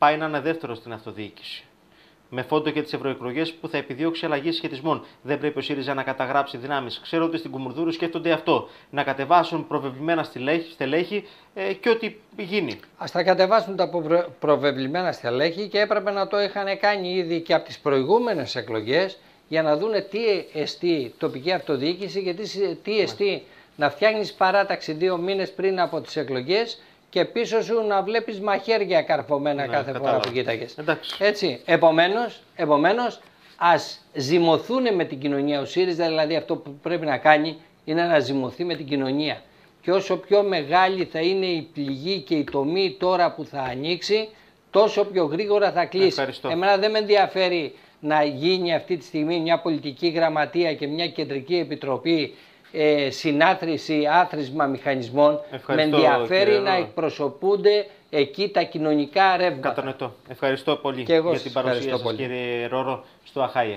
πάει να είναι δεύτερο στην αυτοδιοίκηση. Με φόντο και τις ευρωεκλογές που θα επιδιώξει αλλαγή σχετισμών. Δεν πρέπει ο ΣΥΡΙΖΑ να καταγράψει δυνάμεις. Ξέρω ότι στην Κουμουνδούρου σκέφτονται αυτό. Να κατεβάσουν προβεβλημένα στελέχη ε, και ό,τι γίνει. Ας τα κατεβάσουν τα προβεβλημένα στελέχη και έπρεπε να το είχαν κάνει ήδη και από τις προηγούμενες εκλογές για να δούνε τι εστί τοπική αυτοδιοίκηση και τι εστί να φτιάχνεις παράταξη δύο μήνες πριν από τις εκλογές και πίσω σου να βλέπεις μαχαίρια καρφωμένα ναι, κάθε κατάλαβα. Φορά που κοίταγες. Έτσι, επομένως, επομένως, ας ζυμωθούν με την κοινωνία. Ο ΣΥΡΙΖΑ δηλαδή αυτό που πρέπει να κάνει είναι να ζυμωθεί με την κοινωνία. Και όσο πιο μεγάλη θα είναι η πληγή και η τομή τώρα που θα ανοίξει, τόσο πιο γρήγορα θα κλείσει. Ευχαριστώ. Εμένα δεν με ενδιαφέρει να γίνει αυτή τη στιγμή μια πολιτική γραμματεία και μια κεντρική επιτροπή Ε, συνάθρηση, άθροισμα μηχανισμών. Ευχαριστώ, με ενδιαφέρει κύριε να εκπροσωπούνται εκεί τα κοινωνικά ρεύματα. Κατανοητό. Ευχαριστώ πολύ και εγώ για την παρουσία σας, πολύ. κύριε Ρόρο, στο ΑΧΑΙΕ.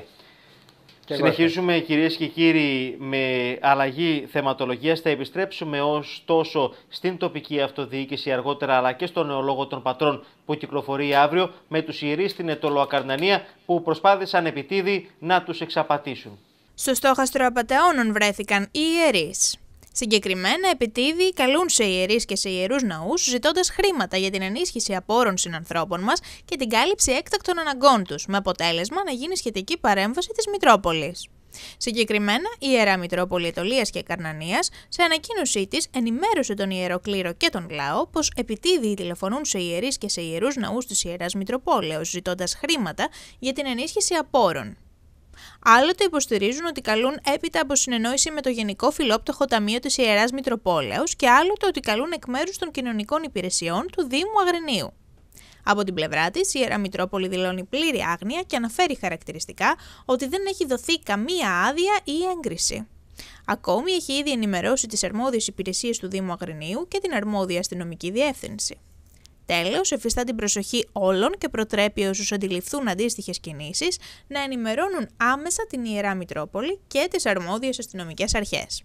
Και Συνεχίζουμε, κυρίες και κύριοι, με αλλαγή θεματολογίας. Θα επιστρέψουμε ωστόσο στην τοπική αυτοδιοίκηση αργότερα, αλλά και στο νεολόγο των πατρών που κυκλοφορεί αύριο, με τους ιερείς στην Αιτωλοακαρνανία που προσπάθησαν επιτίδη να τους εξαπατήσουν. Στο στόχαστρο απατεώνων βρέθηκαν οι ιερείς. Συγκεκριμένα, επιτίδη καλούν σε ιερείς και σε ιερούς ναούς, ζητώντας χρήματα για την ενίσχυση απόρων συνανθρώπων μας και την κάλυψη έκτακτων αναγκών τους, με αποτέλεσμα να γίνει σχετική παρέμβαση της Μητρόπολης. Συγκεκριμένα, η Ιερά Μητρόπολη Αιτωλίας και Καρνανίας, σε ανακοίνωσή της, ενημέρωσε τον Ιεροκλήρο και τον Λαό πως επιτίδη τηλεφωνούν σε ιερείς και σε ιερούς ναούς της Ιεράς Μητροπόλεως, ζητώντας χρήματα για την ενίσχυση απόρων. Άλλοτε υποστηρίζουν ότι καλούν έπειτα από συνεννόηση με το Γενικό Φιλόπτωχο Ταμείο της Ιεράς Μητροπόλεως και άλλοτε ότι καλούν εκ μέρους των κοινωνικών υπηρεσιών του Δήμου Αγρινίου. Από την πλευρά της, η Ιερά Μητρόπολη δηλώνει πλήρη άγνοια και αναφέρει χαρακτηριστικά ότι δεν έχει δοθεί καμία άδεια ή έγκριση. Ακόμη έχει ήδη ενημερώσει τις αρμόδιες υπηρεσίες του Δήμου Αγρινίου και την αρμόδια αστυνομική διεύθυνση. Τέλος, εφιστά την προσοχή όλων και προτρέπει όσους αντιληφθούν αντίστοιχες κινήσεις να ενημερώνουν άμεσα την Ιερά Μητρόπολη και τις αρμόδιες αστυνομικές αρχές.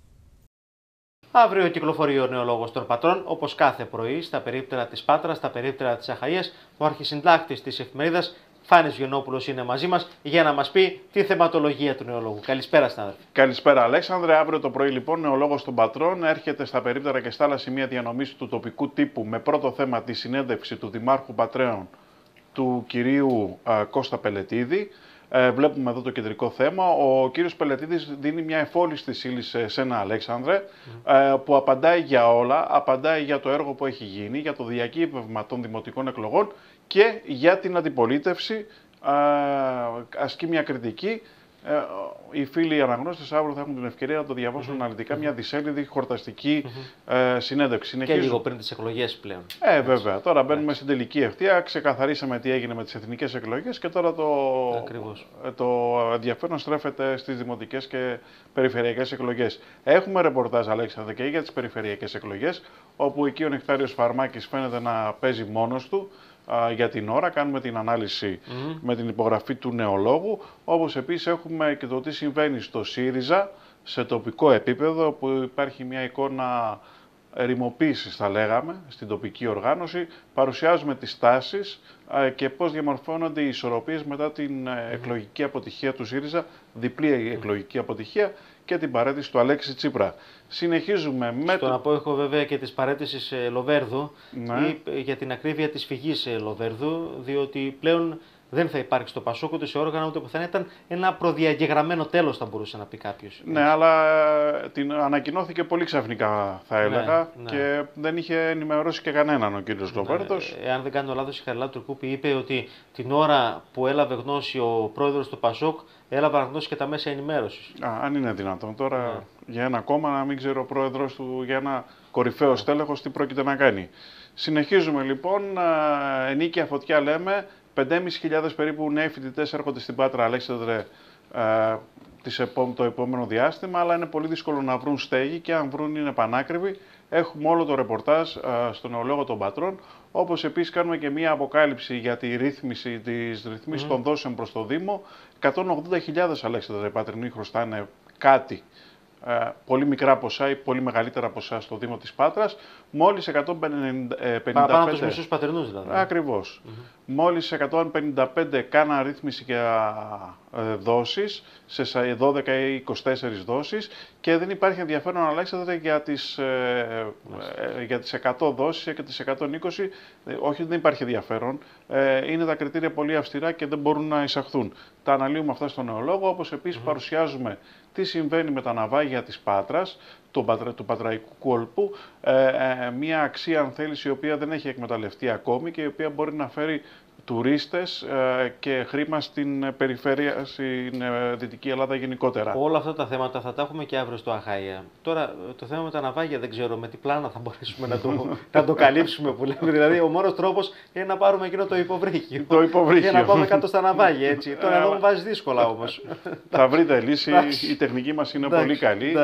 Αύριο κυκλοφορεί ο νεολόγος των πατρών, όπως κάθε πρωί, στα περίπτερα της Πάτρας, στα περίπτερα της Αχαΐας. Ο αρχισυντάκτης της εφημερίδας, Φάνης Γιοννόπουλος, είναι μαζί μας για να μας πει τη θεματολογία του νεολόγου. Καλησπέρα, συνάδελφε. Καλησπέρα, Αλέξανδρε. Αύριο το πρωί, λοιπόν, νεολόγος των πατρών έρχεται στα περίπτερα και στα άλλα σημεία διανομής του τοπικού τύπου με πρώτο θέμα τη συνέντευξη του Δημάρχου Πατρέων, του κυρίου α, Κώστα Πελετίδη. Ε, βλέπουμε εδώ το κεντρικό θέμα. Ο κύριος Πελετίδης δίνει μια εφόλιστη σύλλη σε σένα, Αλέξανδρε, mm. ε, που απαντάει για όλα, απαντάει για το έργο που έχει γίνει, για το διακύβευμα των δημοτικών εκλογών και για την αντιπολίτευση, ε, ασκεί μια κριτική. Ε, οι φίλοι αναγνώστες αύριο θα έχουν την ευκαιρία να το διαβάσουν mm-hmm. αναλυτικά, μια δισέλιδη χορταστική mm-hmm. ε, συνέντευξη. Και Συνεχίζουν... λίγο πριν τις εκλογές πλέον. Ε, βέβαια. Τώρα μπαίνουμε στην τελική ευθεία. Ξεκαθαρίσαμε τι έγινε με τις εθνικές εκλογές και τώρα το, το ενδιαφέρον στρέφεται στις δημοτικές και περιφερειακές εκλογές. Έχουμε ρεπορτάζ, Αλέξανδρε, και για τις περιφερειακές εκλογές, όπου εκεί ο Νεκτάριος Φαρμάκης φαίνεται να παίζει μόνος του. Για την ώρα κάνουμε την ανάλυση mm-hmm. με την υπογραφή του νεολόγου, όπως επίσης έχουμε και το τι συμβαίνει στο ΣΥΡΙΖΑ σε τοπικό επίπεδο, που υπάρχει μια εικόνα ερημοποίησης, θα λέγαμε, στην τοπική οργάνωση. Παρουσιάζουμε τις τάσεις και πώς διαμορφώνονται οι ισορροπίες μετά την mm-hmm. εκλογική αποτυχία του ΣΥΡΙΖΑ, διπλή εκλογική αποτυχία και την παρέτηση του Αλέξη Τσίπρα. Συνεχίζουμε με... Στον απόϊχο βέβαια και της παρέτησης Λοβέρδου, ναι. ή για την ακρίβεια της φυγής Λοβέρδου, διότι πλέον δεν θα υπάρξει στο Πασόκ ούτε σε όργανα ούτε πουθενά. Ήταν ένα προδιαγεγραμμένο τέλος, θα μπορούσε να πει κάποιος. Ναι, αλλά την ανακοινώθηκε πολύ ξαφνικά, θα έλεγα, ναι, ναι. και δεν είχε ενημερώσει και κανέναν ο κύριος Λοβέρδος. Ναι, εάν δεν κάνω λάθος, η Χαριλάου Τουρκούπη είπε ότι την ώρα που έλαβε γνώση ο πρόεδρος του Πασόκ, έλαβαν γνώση και τα μέσα ενημέρωσης. Α, αν είναι δυνατόν τώρα ναι. για ένα κόμμα να μην ξέρει ο πρόεδρος του, για ένα κορυφαίο στέλεχος, τι πρόκειται να κάνει. Συνεχίζουμε λοιπόν, ενίκεια φωτιά λέμε. πεντέμισι χιλιάδες περίπου νέοι φοιτητές έρχονται στην Πάτρα, Αλέξανδρε, το επόμενο διάστημα, αλλά είναι πολύ δύσκολο να βρουν στέγη και αν βρουν είναι πανάκριβοι. Έχουμε όλο το ρεπορτάζ στο νεολόγο των πατρών, όπως επίσης κάνουμε και μία αποκάλυψη για τη ρύθμιση της ρυθμίσης mm. των δόσεων προς το Δήμο. εκατόν ογδόντα χιλιάδες, Αλέξανδρε, πατρινοί χρωστάνε κάτι. Ε, πολύ μικρά ποσά ή πολύ μεγαλύτερα ποσά στο Δήμο της Πάτρας, μόλις εκατόν πενήντα πέντε. Παραπάνω τους μισούς πατρινούς δηλαδή. Ακριβώς. Mm-hmm. μόλις εκατόν πενήντα πέντε κάναν ρύθμιση για ε, δόσεις, σε δώδεκα ή είκοσι τέσσερις δόσεις, και δεν υπάρχει ενδιαφέρον, Αλέξανδρε, για τις, ε, ε, για τις εκατό δόσεις και τις εκατόν είκοσι. Ε, όχι, δεν υπάρχει ενδιαφέρον. Ε, είναι τα κριτήρια πολύ αυστηρά και δεν μπορούν να εισαχθούν. Τα αναλύουμε αυτά στον νεολόγο, όπως επίσης mm-hmm. παρουσιάζουμε τι συμβαίνει με τα ναυάγια της Πάτρας, του, πατρα, του πατραϊκού κόλπου, ε, ε, μια αξία, αν θέλεις, η οποία δεν έχει εκμεταλλευτεί ακόμη και η οποία μπορεί να φέρει τουρίστες ε, και χρήμα στην περιφέρεια, στην ε, Δυτική Ελλάδα γενικότερα. Όλα αυτά τα θέματα θα τα έχουμε και αύριο στο Αχάια. Τώρα, το θέμα με τα ναυάγια δεν ξέρω με τι πλάνα θα μπορέσουμε να το, να το καλύψουμε, που λέμε. Δηλαδή, ο μόνος τρόπος είναι να πάρουμε εκείνο το υποβρύχιο. Το υποβρύχιο. Για να πάμε κάτω στα ναυάγια, έτσι. Τώρα εδώ μου βάζει δύσκολα όμως. Θα βρείτε λύση. Η τεχνική μας είναι πολύ καλή.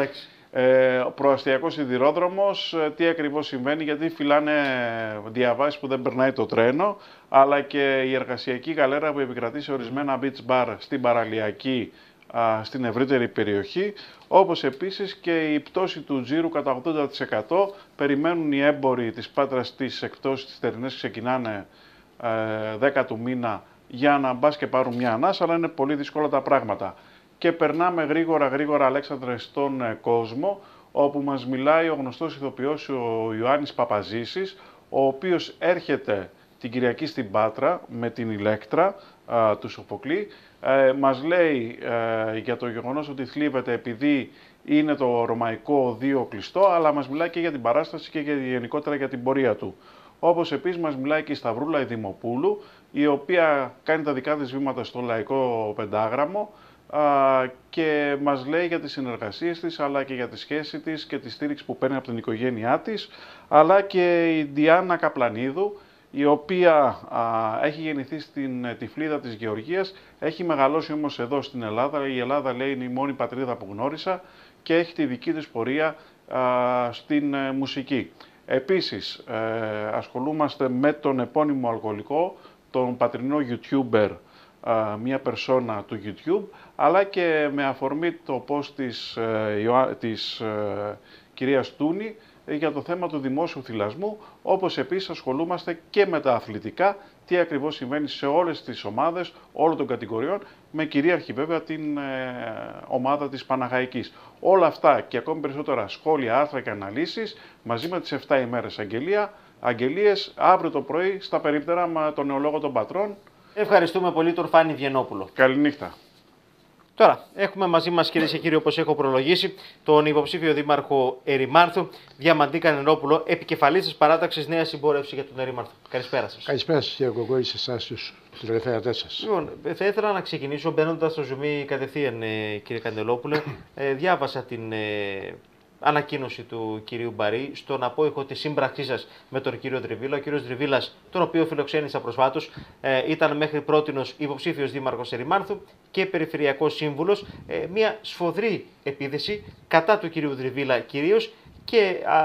Ε, προαστιακός σιδηρόδρομος, τι ακριβώς συμβαίνει, γιατί φυλάνε διαβάσεις που δεν περνάει το τρένο, αλλά και η εργασιακή γαλέρα που επικρατεί σε ορισμένα beach bar στην παραλιακή, α, στην ευρύτερη περιοχή, όπως επίσης και η πτώση του τζίρου κατά ογδόντα τοις εκατό. Περιμένουν οι έμποροι της Πάτρας τις εκπτώσεις τις θερινές, ξεκινάνε ε, δέκα του μήνα, για να μπας και πάρουν μια ανάσα, αλλά είναι πολύ δύσκολα τα πράγματα. Και περνάμε γρήγορα γρήγορα, Αλέξανδρε, στον ε, κόσμο, όπου μας μιλάει ο γνωστός ηθοποιός ο Ιωάννης Παπαζήσης, ο οποίος έρχεται την Κυριακή στην Πάτρα με την Ηλέκτρα α, του Σοφοκλή. Ε, μας λέει ε, για το γεγονός ότι θλίβεται επειδή είναι το ρωμαϊκό οδείο κλειστό, αλλά μας μιλάει και για την παράσταση και για, γενικότερα για την πορεία του. Όπως επίσης μας μιλάει και η Σταυρούλα η Δημοπούλου, η οποία κάνει τα δικά της βήματα στο Λαϊκό Πεντάγραμμο, Uh, και μας λέει για τις συνεργασίες της, αλλά και για τη σχέση της και τη στήριξη που παίρνει από την οικογένειά της, αλλά και η Διάννα Καπλανίδου, η οποία uh, έχει γεννηθεί στην uh, Τυφλίδα της Γεωργίας, έχει μεγαλώσει όμως εδώ στην Ελλάδα. Η Ελλάδα, λέει, είναι η μόνη πατρίδα που γνώρισα, και έχει τη δική της πορεία uh, στην uh, μουσική. Επίσης, uh, ασχολούμαστε με τον επώνυμο αλκοολικό, τον πατρινό YouTuber, μια περσόνα του YouTube, αλλά και με αφορμή το post της, ε, της ε, κυρίας Τούνη για το θέμα του δημόσιου θυλασμού, όπως επίσης ασχολούμαστε και με τα αθλητικά, τι ακριβώς συμβαίνει σε όλες τις ομάδες όλων των κατηγοριών, με κυρίαρχη βέβαια την ε, ομάδα της Παναχαϊκής. Όλα αυτά και ακόμη περισσότερα σχόλια, άρθρα και αναλύσεις, μαζί με τις επτά ημέρες αγγελία, αγγελίες, αύριο το πρωί στα περίπτερα με τον νεολόγο των πατρών. Ευχαριστούμε πολύ τον Φάνη Βιενόπουλο. Καληνύχτα. Τώρα, έχουμε μαζί μας, κυρίες και κύριοι, όπως έχω προλογίσει, τον υποψήφιο δήμαρχο Ερημάνθου, Διαμαντή Κανελόπουλο, επικεφαλής της παράταξης Νέα Συμπόρευση για τον Ερημάνθο. Καλησπέρα σας. Καλησπέρα σας, κύριε Κογκόλη, σε εσάς τους τηλεθεατές σας. Λοιπόν, θα ήθελα να ξεκινήσω μπαίνοντας στο Zoom κατευθείαν, κύριε Κανελόπουλε. ε, διάβασα την ε, ανακοίνωση του κυρίου Μπαρή στον απόϊχο της σύμπραξής σας με τον κύριο Δρυβίλα. Ο κύριος Δρυβίλας, τον οποίο φιλοξένησα προσφάτως, ε, ήταν μέχρι πρότινος υποψήφιος δήμαρχος Ερημάνθου και περιφερειακός σύμβουλος. Ε, μια σφοδρή επίθεση κατά του κυρίου Δρυβίλα κυρίως και α,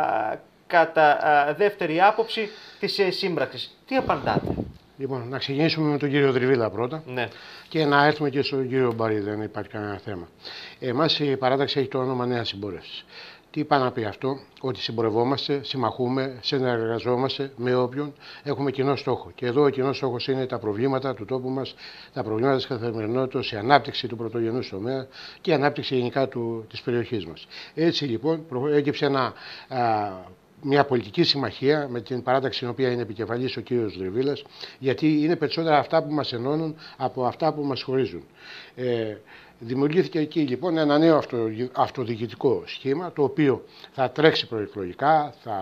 κατά α, δεύτερη άποψη της ε, σύμπραξης. Τι απαντάτε? Λοιπόν, να ξεκινήσουμε με τον κύριο Δρυβίλα πρώτα, ναι, και να έρθουμε και στον κύριο Μπαρή, δεν υπάρχει κανένα θέμα. Εμάς η παράταξη έχει το όνομα Νέα Συμπόρευση. Τι πάει να πει αυτό? Ότι συμπορευόμαστε, συμμαχούμε, συνεργαζόμαστε με όποιον έχουμε κοινό στόχο. Και εδώ ο κοινός στόχος είναι τα προβλήματα του τόπου μας, τα προβλήματα της καθημερινότητας, η ανάπτυξη του πρωτογενούς τομέα και η ανάπτυξη γενικά του, της περιοχής μας. Έτσι λοιπόν έγκυψε ένα, α, μια πολιτική συμμαχία με την παράταξη στην οποία είναι επικεφαλής ο κύριος Δρυβίλας, γιατί είναι περισσότερα αυτά που μας ενώνουν από αυτά που μας χωρίζουν. Ε, Δημιουργήθηκε εκεί λοιπόν ένα νέο αυτο, αυτοδιοικητικό σχήμα, το οποίο θα τρέξει προεκλογικά, θα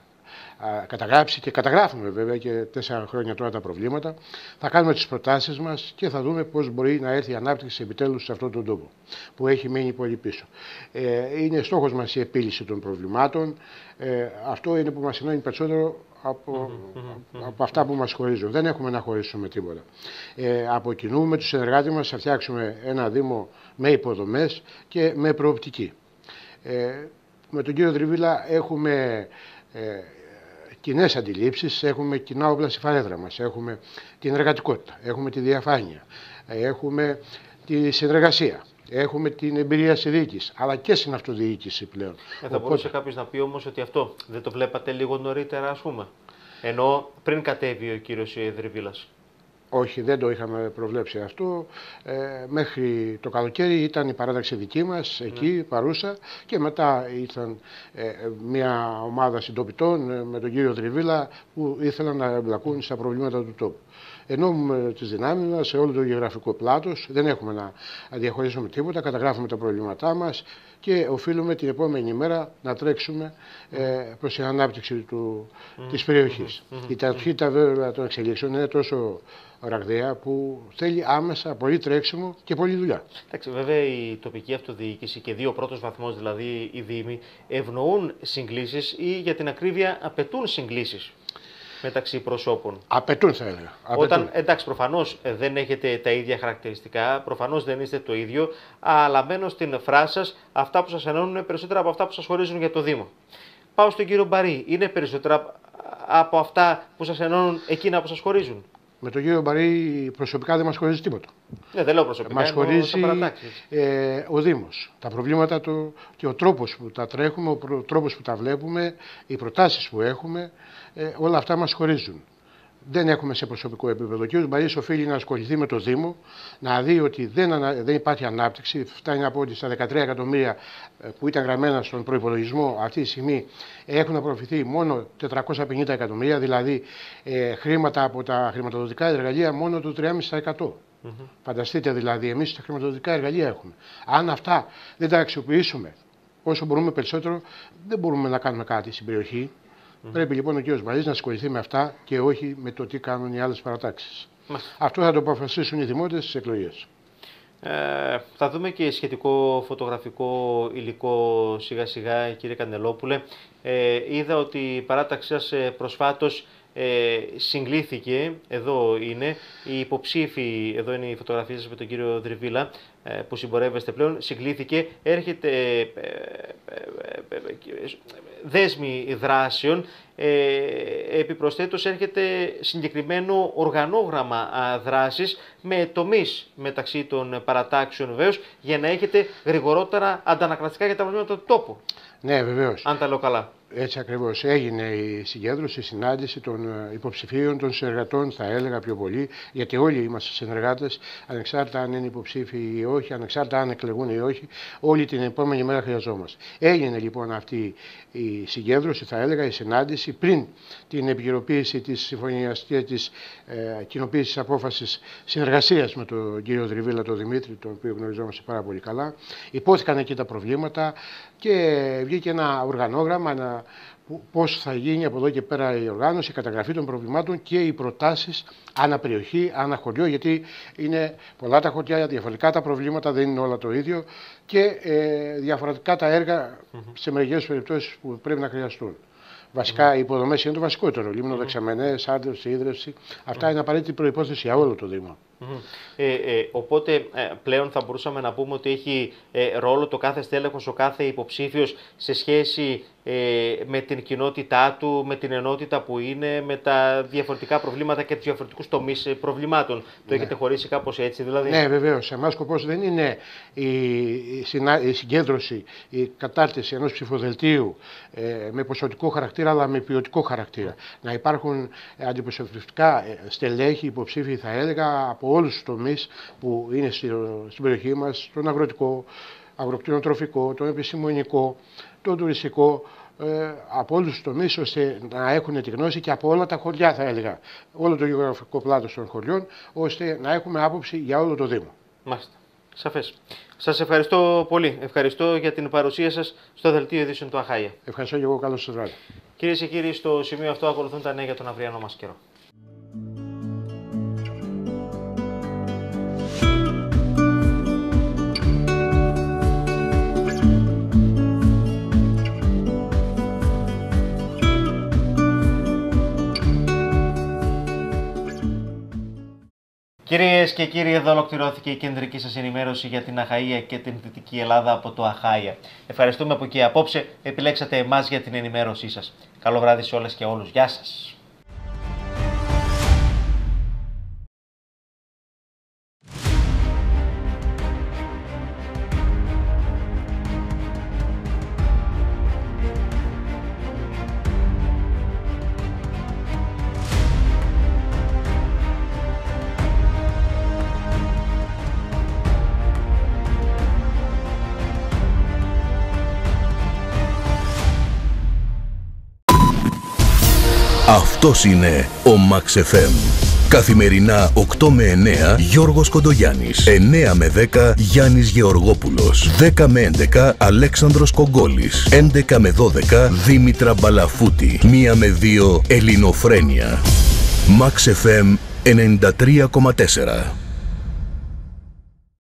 α, καταγράψει και καταγράφουμε βέβαια και τέσσερα χρόνια τώρα τα προβλήματα. Θα κάνουμε τις προτάσεις μας και θα δούμε πώς μπορεί να έρθει η ανάπτυξη επιτέλους σε αυτόν τον τόπο που έχει μείνει πολύ πίσω. Ε, είναι στόχος μας η επίλυση των προβλημάτων. Ε, αυτό είναι που μας ενώνει περισσότερο από, από αυτά που μας χωρίζουν. Δεν έχουμε να χωρίσουμε τίποτα. Ε, από κοινού με τους συνεργάτες μας θα φτιάξουμε ένα Δήμο με υποδομές και με προοπτική. Ε, με τον κύριο Δρυβίλα έχουμε ε, κοινές αντιλήψεις, έχουμε κοινά όπλα στη φαρέδρα μας, έχουμε την εργατικότητα, έχουμε τη διαφάνεια, έχουμε τη συνεργασία. Έχουμε την εμπειρία στη διοίκηση, αλλά και στην αυτοδιοίκηση πλέον. Ε, θα μπορούσε κάποιος να πει όμως ότι αυτό δεν το βλέπατε λίγο νωρίτερα, ας πούμε, ενώ πριν κατέβει ο κύριος Δρυβίλας. Όχι, δεν το είχαμε προβλέψει αυτό. Ε, μέχρι το καλοκαίρι ήταν η παράταξη δική μας, εκεί ναι. παρούσα, και μετά ήρθαν ε, μια ομάδα συντοπιτών ε, με τον κύριο Δριβίλα που ήθελαν να εμπλακούν στα προβλήματα του τόπου. Εννοούμε τις δυνάμεις μας σε όλο το γεωγραφικό πλάτος, δεν έχουμε να διαχωρίσουμε τίποτα, καταγράφουμε τα προβλήματά μας και οφείλουμε την επόμενη μέρα να τρέξουμε ε, προς την ανάπτυξη του, mm. της περιοχής. Mm. Η ταχύτητα βέβαια των εξελίξεων είναι τόσο ραγδαία που θέλει άμεσα πολύ τρέξιμο και πολλή δουλειά. Εντάξει, βέβαια η τοπική αυτοδιοίκηση και δύο πρώτος βαθμός, δηλαδή οι Δήμοι, ευνοούν συγκλήσεις ή για την ακρίβεια απαιτούν συγκλήσεις μεταξύ προσώπων. Απαιτούν, θα έλεγα. Απαιτούν. Όταν, εντάξει, προφανώς δεν έχετε τα ίδια χαρακτηριστικά, προφανώς δεν είστε το ίδιο, αλλά μένω στην φράση σας, αυτά που σας ενώνουν είναι περισσότερα από αυτά που σας χωρίζουν για το Δήμο. Πάω στον κύριο Μπαρί. Είναι περισσότερα από αυτά που σας ενώνουν εκείνα που σας χωρίζουν? Με τον κύριο Μπαρί προσωπικά δεν μας χωρίζει τίποτα. Ναι, δεν λέω προσωπικά. Μας χωρίζει ε, ο Δήμος. Τα προβλήματα του και ο τρόπος που τα τρέχουμε, ο τρόπος που τα βλέπουμε, οι προτάσεις που έχουμε, ε, όλα αυτά μας χωρίζουν. Δεν έχουμε σε προσωπικό επίπεδο. Ο κ. Μπαρής οφείλει να ασχοληθεί με το Δήμο, να δει ότι δεν, ανα... δεν υπάρχει ανάπτυξη. Φτάνει να πω ότι στα δεκατρία εκατομμύρια που ήταν γραμμένα στον προϋπολογισμό αυτή τη στιγμή έχουν απορροφηθεί μόνο τετρακόσια πενήντα εκατομμύρια, δηλαδή ε, χρήματα από τα χρηματοδοτικά εργαλεία μόνο το τρία κόμμα πέντε τοις εκατό. Mm-hmm. Φανταστείτε δηλαδή, εμείς τα χρηματοδοτικά εργαλεία έχουμε. Αν αυτά δεν τα αξιοποιήσουμε όσο μπορούμε περισσότερο, δεν μπορούμε να κάνουμε κάτι στην περιοχή. Mm-hmm. Πρέπει λοιπόν ο κ. Μπαρής να ασχοληθεί με αυτά και όχι με το τι κάνουν οι άλλες παρατάξεις. Mm-hmm. Αυτό θα το αποφασίσουν οι δημότες στις εκλογές. Ε, θα δούμε και σχετικό φωτογραφικό υλικό σιγά σιγά, κύριε Καντελόπουλε. Ε, είδα ότι η παράταξή σας προσφάτως ε, συγκλήθηκε, εδώ είναι, οι υποψήφοι, εδώ είναι η φωτογραφία σας με τον κύριο Δριβίλα, ε, που συμπορεύεστε πλέον, συγκλήθηκε, έρχεται ε, ε, ε, ε, δέσμη δράσεων, ε, επιπροσθέτως έρχεται συγκεκριμένο οργανόγραμμα α, δράσης με τομείς μεταξύ των παρατάξεων βεβαίως, για να έχετε γρηγορότερα αντανακλαστικά για τα προβλήματα του τόπου. Ναι, βεβαίως. Αν τα λέω καλά. Έτσι ακριβώς. Έγινε η συγκέντρωση, η συνάντηση των υποψηφίων, των συνεργατών, θα έλεγα πιο πολύ, γιατί όλοι είμαστε συνεργάτες, ανεξάρτητα αν είναι υποψήφοι ή όχι, ανεξάρτητα αν εκλεγούν ή όχι, όλη την επόμενη μέρα χρειαζόμαστε. Έγινε λοιπόν αυτή η συγκέντρωση, θα έλεγα, η συνάντηση, πριν την επικαιροποίηση της συμφωνίας και της ε, κοινοποίησης της απόφασης συνεργασίας με τον κύριο Δριβίλα, τον Δημήτρη, τον οποίο γνωριζόμαστε πάρα πολύ καλά. Υπόθηκαν εκεί τα προβλήματα και βγήκε ένα οργανόγραμμα, ένα πώς θα γίνει από εδώ και πέρα η οργάνωση, η καταγραφή των προβλημάτων και οι προτάσεις ανά περιοχή, ανά χωριό, γιατί είναι πολλά τα χωριά, διαφορετικά τα προβλήματα, δεν είναι όλα το ίδιο και ε, διαφορετικά τα έργα mm-hmm. σε μερικές περιπτώσεις που πρέπει να χρειαστούν. Βασικά, mm-hmm. οι υποδομές είναι το βασικότερο. Λίμνο, mm-hmm. δεξαμενές, άρδευση, ίδρυυση. Αυτά mm-hmm. είναι απαραίτητη προϋπόθεση για όλο το Δήμο. Mm-hmm. ε, ε, οπότε, ε, πλέον θα μπορούσαμε να πούμε ότι έχει ε, ρόλο το κάθε στέλεχος, ο κάθε υποψήφιος σε σχέση ε, με την κοινότητά του, με την ενότητα που είναι, με τα διαφορετικά προβλήματα και τους διαφορετικούς τομείς προβλημάτων. Ναι. Το έχετε χωρίσει κάπως έτσι, δηλαδή? Ναι, βεβαίως. Εμάς σκοπός δεν είναι η, η, συνα, η συγκέντρωση, η κατάρτιση ενός ψηφοδελτίου ε, με ποσοτικό χαρακτήρα, αλλά με ποιοτικό χαρακτήρα. Mm. Να υπάρχουν αντιπροσωπευτικά στελέχη, υποψήφοι, θα έλεγα, από όλους τους τομείς που είναι στη, στην περιοχή μας, τον αγροτικό, αγροκτηνοτροφικό, τον επιστημονικό, τον τουριστικό, ε, από όλους τους τομείς, ώστε να έχουν τη γνώση και από όλα τα χωριά, θα έλεγα, όλο το γεωγραφικό πλάτος των χωριών, ώστε να έχουμε άποψη για όλο το Δήμο. Μάλιστα. Σαφές. Σας ευχαριστώ πολύ. Ευχαριστώ για την παρουσία σας στο Δελτίο Ειδήσεων του Αχάια. Ευχαριστώ και εγώ. Καλώς σας βράδυ. Κυρίες και κύριοι, στο σημείο αυτό ακολουθούν τα νέα για τον αυριανό μας καιρό. Κυρίες και κύριοι, εδώ ολοκληρώθηκε η κεντρική σας ενημέρωση για την Αχαΐα και την Δυτική Ελλάδα από το Αχάια. Ευχαριστούμε που και απόψε επιλέξατε εμάς για την ενημέρωσή σας. Καλό βράδυ σε όλες και όλους. Γεια σας. Αυτός είναι ο Max εφ εμ. Καθημερινά οκτώ με εννέα Γιώργος Κοντογιάννης, εννέα με δέκα Γιάννης Γεωργόπουλος, δέκα με έντεκα Αλέξανδρος Κογκόλης, έντεκα με δώδεκα Δήμητρα Μπαλαφούτη, μία με δύο Ελληνοφρένεια. Max εφ εμ ενενήντα τρία κόμμα τέσσερα.